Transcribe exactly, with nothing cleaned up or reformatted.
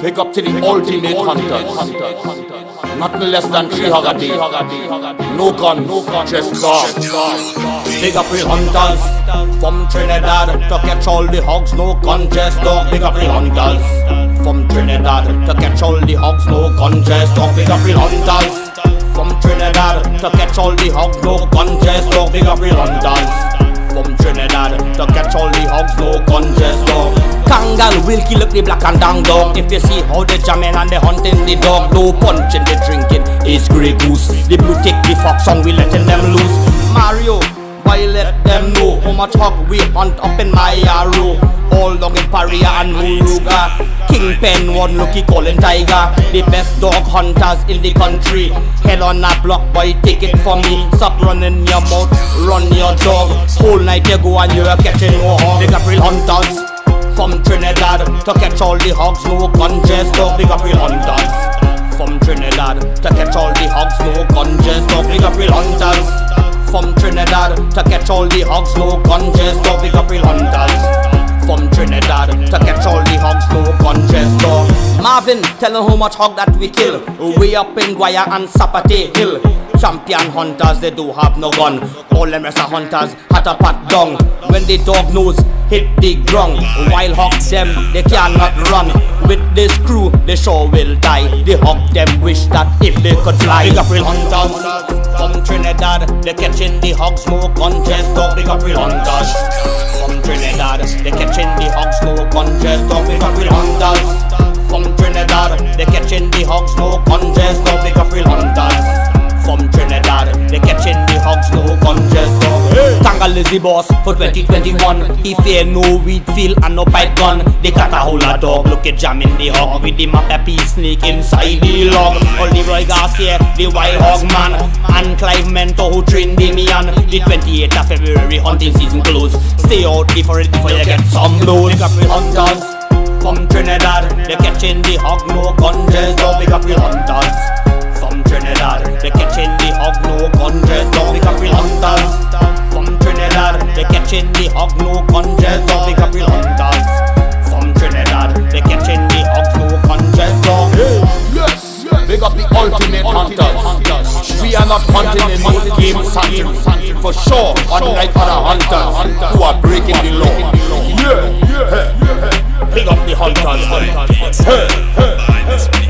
Pick up to the ultimate hunters. Nothing less than three hugger day. No gun, just dog. Big up real hunters from Trinidad to catch all the hogs. No gun, just dog. Big up real hunters from Trinidad to catch all the hogs. No gun, just dog. Big up real hunters from Trinidad to catch all the hogs. No gun, just dog. Big up real hunters from Trinidad to catch all the hogs. No gun, just dog. Kangal will kill up the black and down dog. If you see how they jamming and they hunting the dog, no punching, they drinking, it's Grey Goose. The blue take the fox and we letting them loose. Mario, why let them know how much hog we hunt up in my arrow. All down in Paria and Muruga. Kingpen, one lucky calling tiger. The best dog hunters in the country. Head on that block, boy, take it from me. Stop running your mouth, run your dog. Whole night you go and you're catching no hog. Big up real hunters from Trinidad to catch all the hogs. No gun, just dog. Big up real hunters from Trinidad to catch all the hogs. No gun, just dog. Big up real hunters from Trinidad to catch all the hogs. No gun, just dog. Big up real hunters from Trinidad to catch all the hogs. No gun, just dog. Marvin, tell them how much hog that we kill. Way up in Guaya and Sapate Hill. Champion hunters, they do have no gun. All them rest of hunters had a pat down. When the dog nose hit the ground, wild hog them, they cannot run. With this crew, they sure will die. The hog them wish that if they could fly. Big up real hunters from Trinidad, they catching the hogs. No gun, just dog. Big up real hunters from Trinidad, they catching the hogs. No gun, just dog. Big up real hunters from Trinidad, they catching the hogs. No gun, just dog. Big up real hunters from Trinidad, they catching the hogs. No gun, just dog. Kangal is the boss for twenty twenty-one. He fear no weed feel and no pipe gun. They got a whole lot dog. Look at jamming the hog with the Mapapi snake inside the log. Only Roy Garcia, the wild hog man, and Clive Mentor who trained Damian. The twenty-eighth of February hunting season close. Stay out before it before you get some blows. Big up real hunters from Trinidad, they catching the hog. No gun, just dog. Big up real hunters from Trinidad, they catching the hog. No gun, just dog. Big up real hunters from Trinidad, they catching the hog. No gun, just dog. Big up real hunters from Trinidad, they catching the hog. No gun, just dog. Yes, big up the ultimate hunters. We are not hunting in no game sanctuary, for sure, unlike other hunters who are breaking the law. Yeah, yeah, big up the hunters. Hey, hey.